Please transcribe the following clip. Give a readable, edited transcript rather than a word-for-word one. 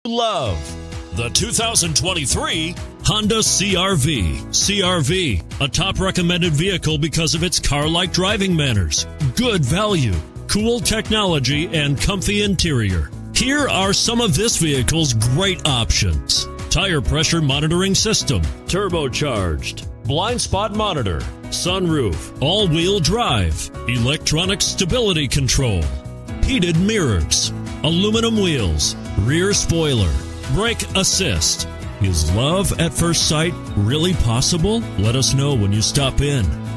love. The 2023 Honda CR-V. CR-V, a top recommended vehicle because of its car-like driving manners, good value, cool technology, and comfy interior. Here are some of this vehicle's great options: tire pressure monitoring system, turbocharged, blind spot monitor, sunroof, all-wheel drive, electronic stability control, heated mirrors, aluminum wheels, rear spoiler, brake assist. Is love at first sight really possible? Let us know when you stop in.